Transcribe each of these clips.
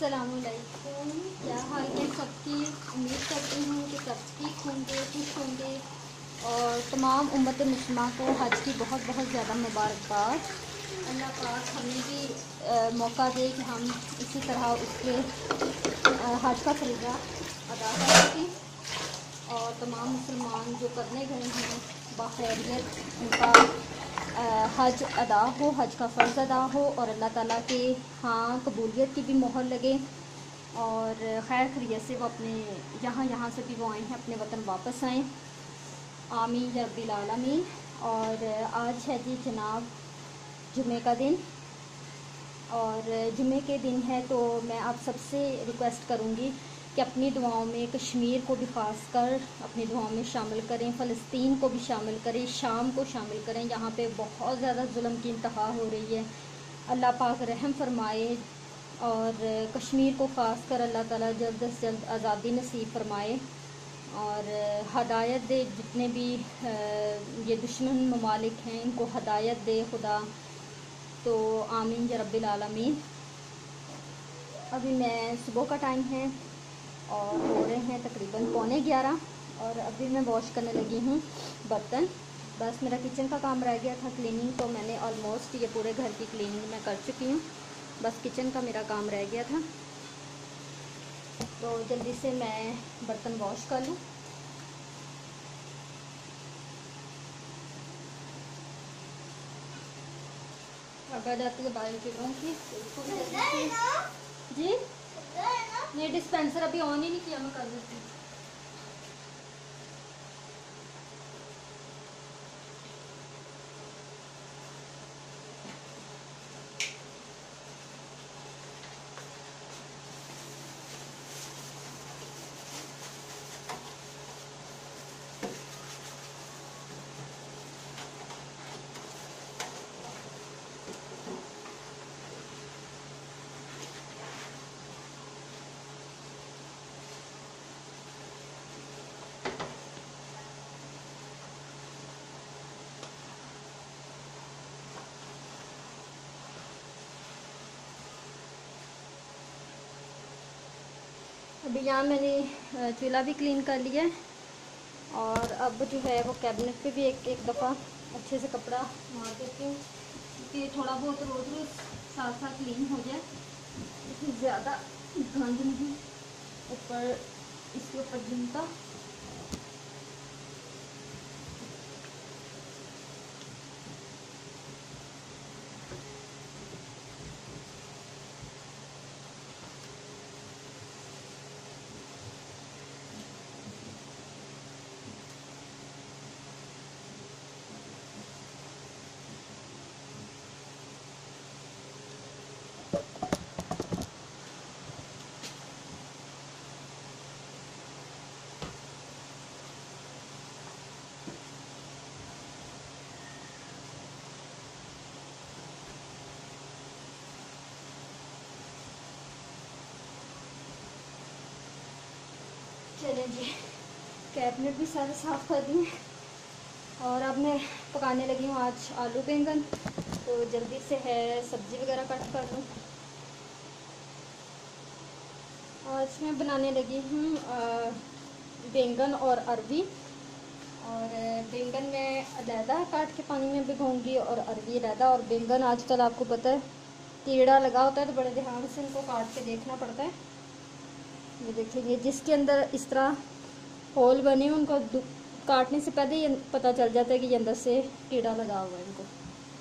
अस्सलामुअलैकुम। क्या हाल है सबकी। उम्मीद करती हूँ कि सब ठीक होंगे, खुश होंगे और तमाम उम्मत मुस्लिमा को हज की बहुत बहुत ज़्यादा मुबारकबाद। अल्लाह पाक हमें भी मौका दे कि हम इसी तरह उसके हज का फरीज़ा अदा कर सकें और तमाम मुसलमान जो करने गए हैं बाखैरियत उनका हज अदा हो, हज का फ़र्ज़ अदा हो और अल्लाह ताला के हाँ कबूलियत की भी मोहर लगे और खैर खैरियत से वो अपने जहाँ से भी वो आए हैं अपने वतन वापस आएँ। आमीन या रब्बिल आलमीन। और आज है जी जनाब जुमे का दिन और जुमे के दिन है तो मैं आप सबसे रिक्वेस्ट करूँगी कि अपनी दुआओं में कश्मीर को भी ख़ास कर अपनी दुआओं में शामिल करें, फ़लस्तीन को भी शामिल करें, शाम को शामिल करें। यहाँ पे बहुत ज़्यादा जुल्म की इंतहा हो रही है। अल्लाह पाक रहम फरमाए और कश्मीर को ख़ास कर अल्लाह ताला जल्द से जल्द आज़ादी नसीब फरमाए और हदायत दे। जितने भी ये दुश्मन ममालिक हैं इनको हदायत दे खुदा, तो आमीन या रब्बिल आलमीन। अभी मैं सुबह का टाइम है और हो रहे हैं तकरीबन 11:15 और अभी मैं वॉश करने लगी हूँ बर्तन। बस मेरा किचन का काम रह गया था क्लीनिंग, तो मैंने ऑलमोस्ट ये पूरे घर की क्लीनिंग मैं कर चुकी हूँ। बस किचन का मेरा काम रह गया था, तो जल्दी से मैं बर्तन वॉश कर लूँ। अगर जाती है बाहर के लोगों की जी नहीं, डिस्पेंसर अभी ऑन ही नहीं किया, मैं कर देती हूँ। अभी यहाँ मैंने चूल्हा भी क्लीन कर लिया है और अब जो है वो कैबिनेट पे भी एक दफ़ा अच्छे से कपड़ा मार देती हूँ क्योंकि थोड़ा बहुत रोज़ रोज़ साथ साथ क्लीन हो जाए, इतनी ज़्यादा गंद नहीं ऊपर इसके ऊपर जमता। चलें जी, कैबिनेट भी सारे साफ़ कर दिए और अब मैं पकाने लगी हूँ आज आलू बैंगन। तो जल्दी से है सब्ज़ी वगैरह कट कर लूँ। आज मैं बनाने लगी हूँ बैंगन और अरबी। और बैंगन में अलहदा काट के पानी में भिगोऊँगी और अरबी अलहदा। और बैंगन आजकल आपको पता है कीड़ा लगा होता है तो बड़े ध्यान से इनको काट के देखना पड़ता है। ये देखेंगे जिसके अंदर इस तरह होल बने उनको काटने से पहले ये पता चल जाता है कि ये अंदर से कीड़ा लगा हुआ है इनको।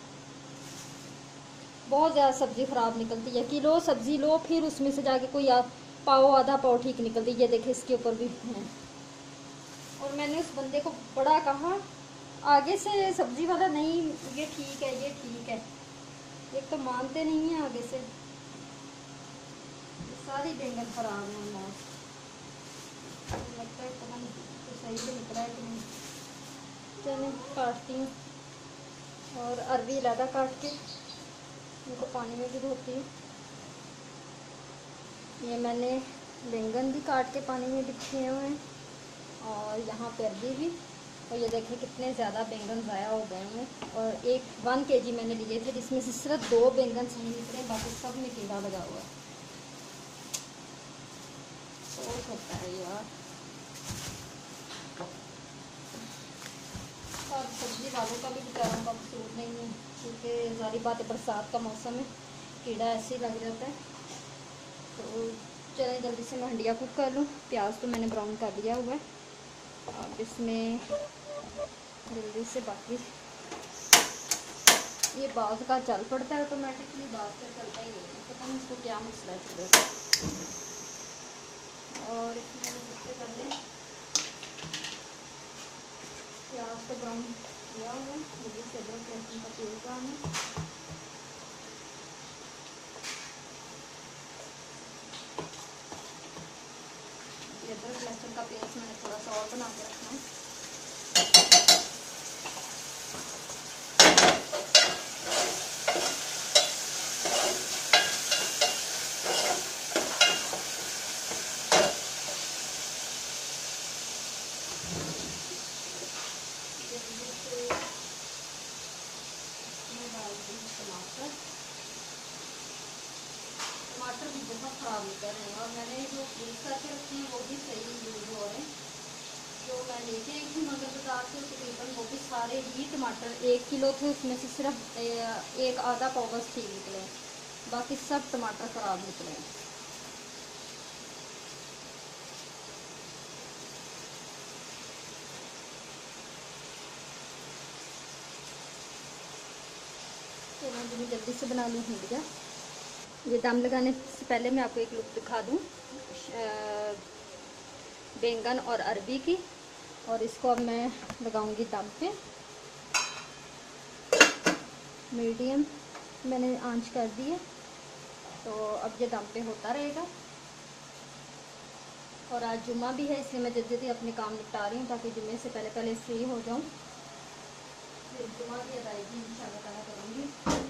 बहुत ज़्यादा सब्ज़ी ख़राब निकलती है। किलो सब्ज़ी लो फिर उसमें से जाके कोई पाव आधा पाव ठीक निकलती है। ये देखे इसके ऊपर भी है। और मैंने उस बंदे को बड़ा कहा आगे से सब्ज़ी वाला, नहीं ये ठीक है, ये ठीक है। एक तो मानते नहीं हैं आगे से। सारी बैंगन ख़राब है, लगता है पता नहीं तो सही से निकला है कि नहीं। चलिए काटती हूँ और अरबी अलहदा काट के इनको पानी में भी धोती हूँ। ये मैंने बैंगन भी काट के पानी में बिछे हुए हैं और यहाँ पे अरबी भी। और ये देखें कितने ज़्यादा बैंगन ज़ाया हो गए हैं। और 1 kg मैंने लिए थे जिसमें से सिर्फ 2 बैंगन सही निकले, बाकी सब में कीड़ा लगा हुआ है। होता है यार। और सब्जी वालों का भी बेचारों का कसूर नहीं है, क्योंकि सारी बात बरसात का मौसम है, कीड़ा ऐसे ही लग जाता है। तो चलें जल्दी से मैं हंडिया कुक कर लूँ। प्याज तो मैंने ब्राउन कर लिया हुआ है। अब इसमें जल्दी से बाकी ये बाज का चल पड़ता है ऑटोमेटिकली, बाज का चलता ही नहीं है, पता नहीं इसको क्या मसला है। और इसमें सबसे पहले प्याज को ब्राउन किया हुआ है, जल्दी से अदरक लहसुन का पेस्ट डालना। ये अदरक लहसुन का पेस्ट मैंने थोड़ा सा और बना के रखना है। टमाटर भी बहुत ख़राब निकल रहे हैं, और मैंने जो यूज़ करके रखे हैं वो भी सही यूज़ हो रहे हैं। जो मैं लेके आई थी मगर बाजार से तकरीबन वो भी सारे ही टमाटर 1 किलो थे, उसमें से सिर्फ एक आधा पाव बस ठीक निकले, बाकी सब टमाटर ख़राब निकले। तो मैं जल्दी से बना लूँ हंडिया। ये दम लगाने से पहले मैं आपको एक लुक दिखा दूँ बैंगन और अरबी की, और इसको अब मैं लगाऊंगी दम पे। मीडियम मैंने आंच कर दी है, तो अब ये दम पे होता रहेगा। और आज जुम्मा भी है, इसलिए मैं जल्दी जल्दी अपने काम निपटा रही हूँ ताकि जुम्मे से पहले पहले फ्री हो जाऊँ, फिर जुम्मा की अदायगी इंशाल्लाह ताला करूँगी।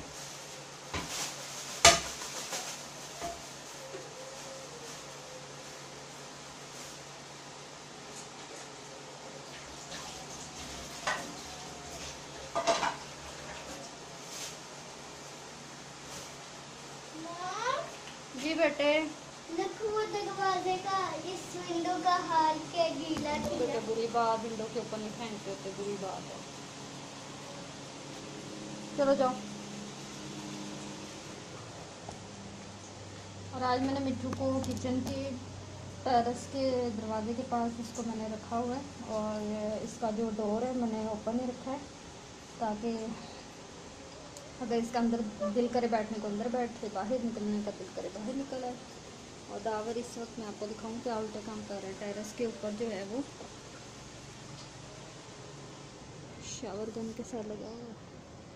जी बेटे, दरवाजे का इस विंडो का हाल क्या गीला तो बुरी बात, विंडो के ऊपर नहीं फेंकते होते, बुरी बात है। चलो जाओ। और आज मैंने मिट्टू को किचन के टेरेस के दरवाजे के पास इसको मैंने रखा हुआ है, और इसका जो डोर है मैंने ओपन ही रखा है ताकि अगर इसका अंदर दिल करे बैठने को अंदर बैठे, बाहर निकलने का दिल करे बाहर निकल आए। और दावर इस वक्त मैं आपको दिखाऊं क्या उल्टे काम कर रहे हैं। टेरेस के ऊपर जो है वो शावर गन के साथ लगा हुआ है।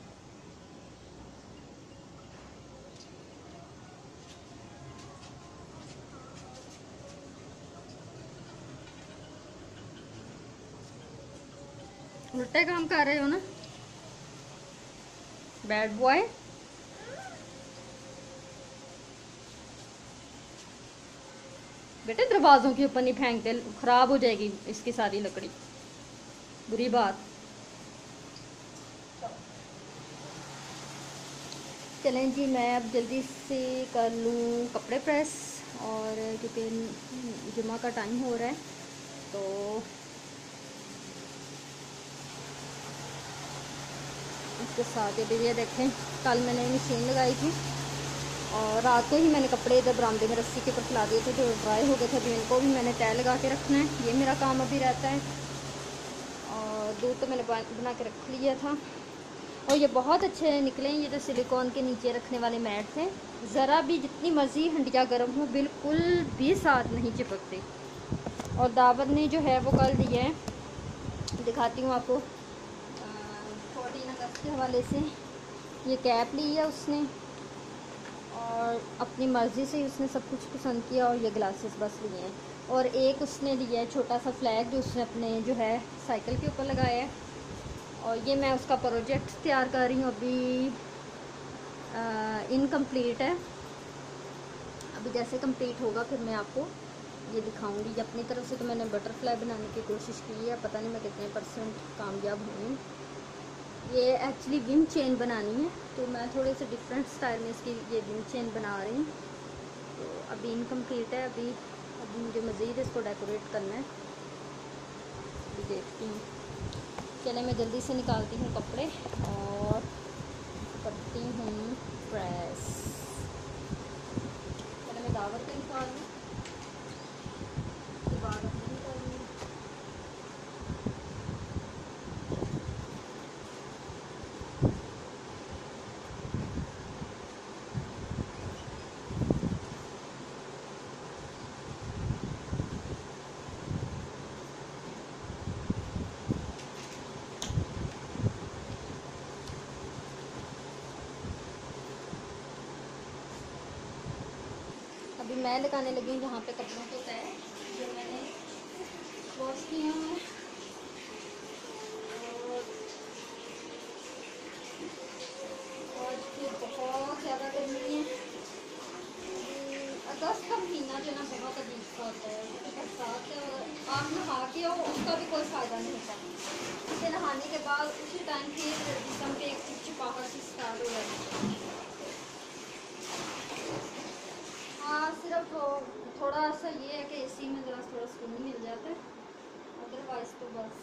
उल्टे काम कर रहे हो ना, बैड बॉय। बेटे दरवाज़ों के ऊपर नहीं फेंकते, ख़राब हो जाएगी इसकी सारी लकड़ी, बुरी बात। चलें जी, मैं अब जल्दी से कर लूँ कपड़े प्रेस, और क्योंकि जुम्मा का टाइम हो रहा है। तो इसके साथ ये देखें, कल मैंने मशीन लगाई थी और रात को ही मैंने कपड़े इधर बरामदे में रस्सी के ऊपर फैला दिए थे, जो ड्राई हो गए थे। अभी इनको भी मैंने तय लगा के रखना है, ये मेरा काम अभी रहता है। और दूध तो मैंने बना के रख लिया था, और ये बहुत अच्छे निकले हैं। ये जो सिलिकॉन के नीचे रखने वाले मैट थे, ज़रा भी जितनी मर्ज़ी हंडिया गर्म हो बिल्कुल भी साथ नहीं चिपकते। और दावत ने जो है वो कल दिया है, दिखाती हूँ आपको। 14 अगस्त के हवाले से ये कैप ली है उसने, और अपनी मर्ज़ी से उसने सब कुछ पसंद किया। और ये ग्लासेस बस लिए हैं, और एक उसने लिया है छोटा सा फ्लैग जो उसने अपने जो है साइकिल के ऊपर लगाया है। और ये मैं उसका प्रोजेक्ट तैयार कर रही हूँ, अभी इनकम्प्लीट है। अभी जैसे कंप्लीट होगा फिर मैं आपको ये दिखाऊंगी। अपनी तरफ से तो मैंने बटरफ्लाई बनाने की कोशिश की है, पता नहीं मैं कितने % कामयाब हुई। ये एक्चुअली विंग चेन बनानी है, तो मैं थोड़े से डिफरेंट स्टाइल में इसकी ये विंग चेन बना रही हूँ। तो अभी इनकम्प्लीट है, अभी अभी मुझे मज़ीद इसको डेकोरेट करना है, अभी देखती हूँ। चले मैं जल्दी से निकालती हूँ कपड़े और करती हूँ प्रेस। पहले मैं दावत के निकाल लूँ, उसके बाद अपने निकालूँगी। अभी मैं लगाने लगी हूँ यहाँ पे कपड़ों को तय, जो मैंने वॉश किया है। और आज फिर बहुत ज़्यादा गर्मी है। अगस्त का महीना जो ना बहुत अजीब सा होता है, क्योंकि बरसात है और आप नहा के हो उसका भी कोई फ़ायदा नहीं होता। इसे नहाने के बाद उसी टाइम फिर जिस्म पे एक चिपचिपाहट सी स्टार्ट हो जाती है। हाँ, सिर्फ थोड़ा सा ये है कि एसी में ज़रा थोड़ा सुकून मिल जाता है, अदरवाइज़ तो बस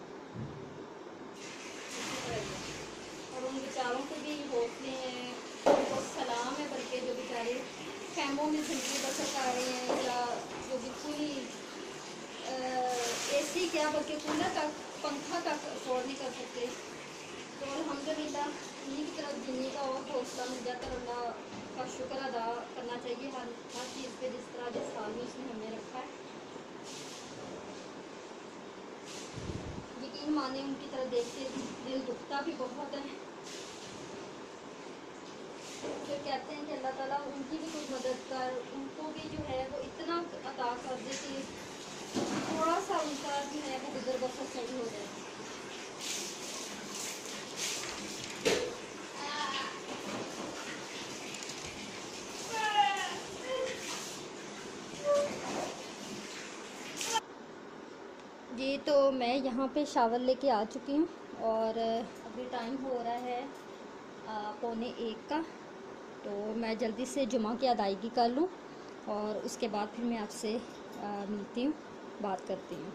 इसी तरह ही है। और उन बेचारों के भी हौसले हैं, उनको सलाम है, बल्कि जो बेचारे खैमों में ज़िंदगी बसर कर रहे हैं, या जो बिल्कुल ही एसी क्या बल्कि कूलर तक, पंखा तक अफोर्ड नहीं कर सकते। तो अल्हम्दुलिल्लाह इन्हीं की तरफ जीने का और हौसला मिल जाता है। अल्लाह का शुक्र अदा करना चाहिए हर चीज़ पे, जिस तरह जिस हाल में उसने हमें रखा है। यकीन माने उनकी तरफ देख के दिल दुखता भी बहुत है। फिर कहते हैं कि अल्लाह ताला उनकी भी कुछ मदद कर, उनको भी जो है वो इतना अता कर दे कि थोड़ा सा उनका जो है वो गुजर बसर सही हो जाए। जी, तो मैं यहाँ पे शावर लेके आ चुकी हूँ और अभी टाइम हो रहा है 12:45 का। तो मैं जल्दी से जुमा की अदायगी कर लूँ और उसके बाद फिर मैं आपसे मिलती हूँ, बात करती हूँ।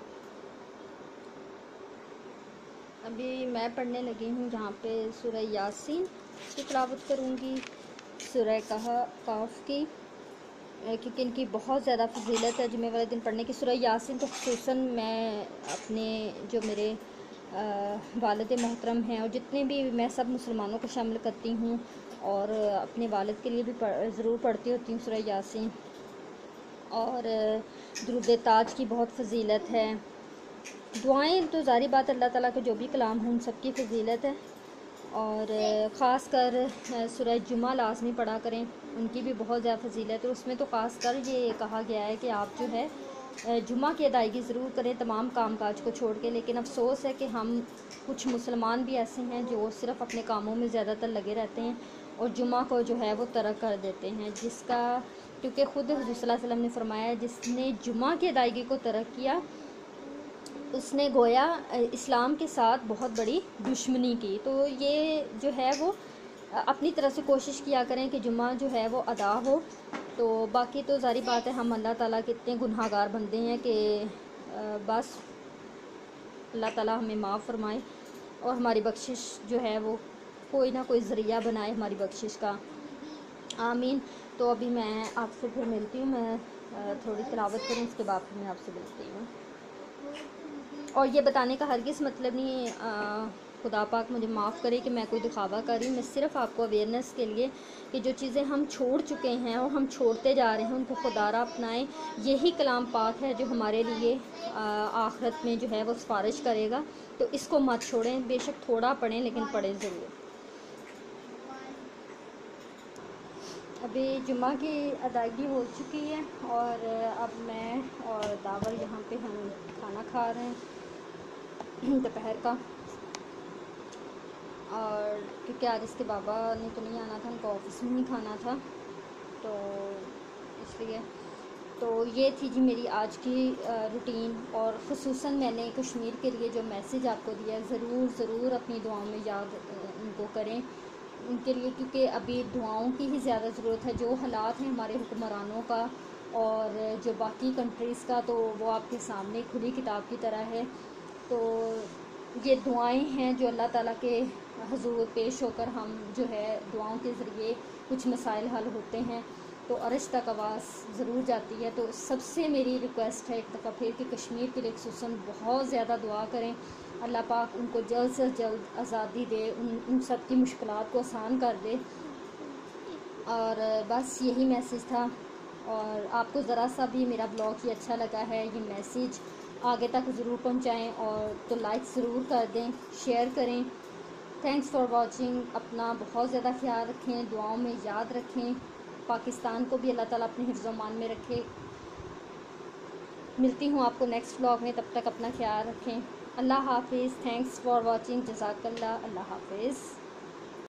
अभी मैं पढ़ने लगी हूँ जहाँ पे सूरह यासीन की तिलावत करूँगी, सूरह काफ की, क्योंकि इनकी बहुत ज़्यादा फजीलत है जुमे वाले दिन पढ़ने की। सूरह यासीन तो ख़ुसूसन मैं अपने जो मेरे वालिद मोहतरम हैं और जितने भी, मैं सब मुसलमानों को शामिल करती हूँ और अपने वालिद के लिए भी ज़रूर पढ़ती होती हूँ सूरह यासीन। और दुरूद ताज की बहुत फजीलत है। दुआएं तो ज़ाहिर बात अल्लाह ताला के जो भी कलाम हैं उन सब की फजीलत है। और ख़ास कर सूरह जुमा लाजमी पढ़ा करें, उनकी भी बहुत ज़्यादा फजीलत है। उसमें तो ख़ास कर ये कहा गया है कि आप जो है जुमा की अदायगी ज़रूर करें तमाम काम काज को छोड़ के। लेकिन अफसोस है कि हम कुछ मुसलमान भी ऐसे हैं जो सिर्फ़ अपने कामों में ज़्यादातर लगे रहते हैं और जुमा को जो है वो तर्क कर देते हैं, जिसका, क्योंकि ख़ुद हुज़ूर सल्लल्लाहु अलैहि वसल्लम ने फरमाया जिसने जुमा की अदायगी को तर्क किया उसने गोया इस्लाम के साथ बहुत बड़ी दुश्मनी की। तो ये जो है वो अपनी तरफ से कोशिश किया करें कि जुमा जो है वो अदा हो। तो बाकी तो ज़ाहिर बात है हम अल्लाह ताला के इतने गुनहगार बंदे हैं कि बस अल्लाह ताला हमें माफ़ फरमाए और हमारी बख्शिश जो है वो कोई ना कोई ज़रिया बनाए हमारी बख्शिश का, आमीन। तो अभी मैं आपसे फिर मिलती हूँ, मैं थोड़ी तिलावत करूँ, उसके बाद फिर मैं आपसे मिलती हूँ। और ये बताने का हरगिज़ मतलब नहीं, खुदा पाक मुझे माफ़ करे कि मैं कोई दिखावा कर रही हूँ। मैं सिर्फ़ आपको अवेयरनेस के लिए कि जो चीज़ें हम छोड़ चुके हैं और हम छोड़ते जा रहे हैं उनको खुदारा अपनाएं। यही कलाम पाक है जो हमारे लिए आखिरत में जो है वो सिफारिश करेगा। तो इसको मत छोड़ें, बेशक थोड़ा पढ़ें लेकिन पढ़ें ज़रूर। अभी जुमा की अदायगी हो चुकी है और अब मैं और दावर यहाँ पे हम खाना खा रहे हैं दोपहर का। और क्योंकि आज इसके बाबा ने तो नहीं आना था, उनको ऑफिस में ही खाना था, तो इसलिए तो ये थी जी मेरी आज की रूटीन। और ख़ुसूसन मैंने कश्मीर के लिए जो मैसेज आपको दिया है, ज़रूर अपनी दुआओं में याद उनको करें उनके लिए, क्योंकि अभी दुआओं की ही ज़्यादा ज़रूरत है। जो हालात हैं हमारे हुक्मरानों का और जो बाकी कंट्रीज़ का तो वो आपके सामने खुली किताब की तरह है। तो ये दुआएं हैं जो अल्लाह ताला के हुजूर पेश होकर हम जो है दुआओं के ज़रिए कुछ मसाइल हल होते हैं, तो अर्श तक आवाज़ ज़रूर जाती है। तो सबसे मेरी रिक्वेस्ट है एक दफ़ा फिर कि कश्मीर के लिए खुसूसन बहुत ज़्यादा दुआ करें, अल्लाह पाक उनको जल्द से जल्द आज़ादी दे, उन सब की मुश्किलात को आसान कर दे। और बस यही मैसेज था। और आपको ज़रा सा भी मेरा ब्लॉग ये अच्छा लगा है, ये मैसेज आगे तक ज़रूर पहुंचाएं, और तो लाइक ज़रूर कर दें, शेयर करें। Thanks for watching. अपना बहुत ज़्यादा ख्याल रखें, दुआओं में याद रखें, पाकिस्तान को भी अल्लाह ताला अपने हिफ्ज़ व अमान में रखे। मिलती हूँ आपको नेक्स्ट व्लॉग में, तब तक अपना ख्याल रखें। अल्लाह हाफिज़। Thanks for watching. जज़ाकल्लाह। अल्लाह हाफिज़।